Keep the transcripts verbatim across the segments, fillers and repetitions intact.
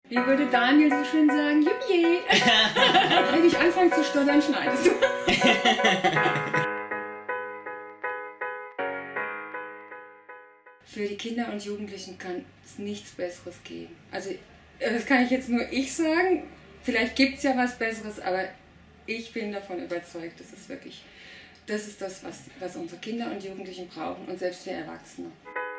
Wie würde Daniel so schön sagen, Juppie! Wenn ich anfange zu stottern, schneidest du. Für die Kinder und Jugendlichen kann es nichts Besseres geben. Also das kann ich jetzt nur ich sagen. Vielleicht gibt es ja was Besseres, aber ich bin davon überzeugt, das ist wirklich, das ist das, was, was unsere Kinder und Jugendlichen brauchen und selbst wir Erwachsene.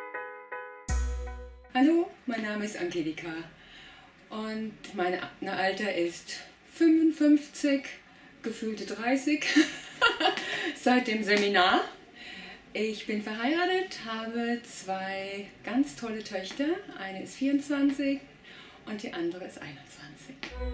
Hallo, mein Name ist Angelika und mein Alter ist fünfundfünfzig, gefühlte dreißig, seit dem Seminar. Ich bin verheiratet, habe zwei ganz tolle Töchter, eine ist vierundzwanzig und die andere ist einundzwanzig.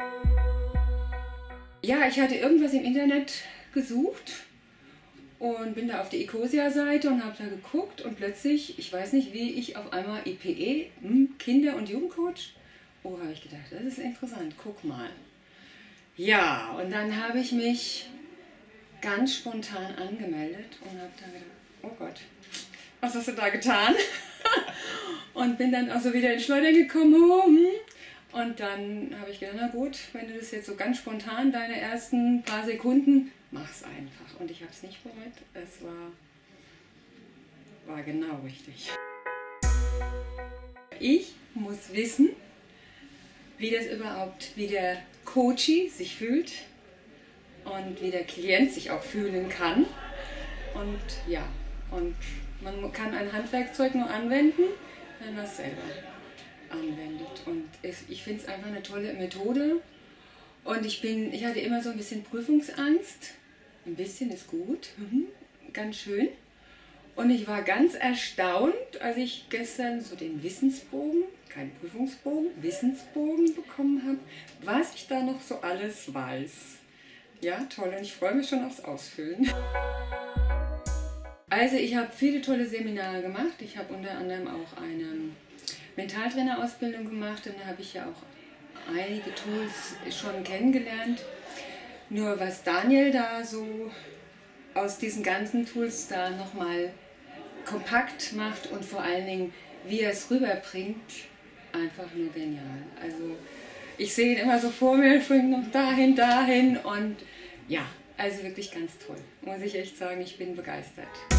Ja, ich hatte irgendwas im Internet gesucht und bin da auf die Ecosia-Seite und habe da geguckt und plötzlich, ich weiß nicht wie, ich auf einmal I P E, hm, Kinder- und Jugendcoach. Oh, habe ich gedacht, das ist interessant, guck mal. Ja, und dann habe ich mich ganz spontan angemeldet und habe da gedacht, oh Gott, was hast du da getan? Und bin dann auch so wieder in Schleudern gekommen. Oh, hm. Und dann habe ich gedacht, na gut, wenn du das jetzt so ganz spontan, deine ersten paar Sekunden, mach's einfach. Und ich habe es nicht bereut, es war, war genau richtig. Ich muss wissen, wie das überhaupt, wie der Coachie sich fühlt und wie der Klient sich auch fühlen kann. Und ja, und man kann ein Handwerkzeug nur anwenden, wenn man es selber anwendet. Und ich finde es einfach eine tolle Methode. Und ich, bin, ich hatte immer so ein bisschen Prüfungsangst. Ein bisschen ist gut, mhm, ganz schön. Und ich war ganz erstaunt, als ich gestern so den Wissensbogen, kein Prüfungsbogen, Wissensbogen bekommen habe, was ich da noch so alles weiß. Ja, toll, und ich freue mich schon aufs Ausfüllen. Also ich habe viele tolle Seminare gemacht. Ich habe unter anderem auch eine Mentaltrainerausbildung gemacht und da habe ich ja auch einige Tools schon kennengelernt. Nur was Daniel da so aus diesen ganzen Tools da nochmal kompakt macht und vor allen Dingen, wie er es rüberbringt, einfach nur genial. Also ich sehe ihn immer so vor mir, springt noch dahin, dahin und ja, also wirklich ganz toll. Muss ich echt sagen, ich bin begeistert.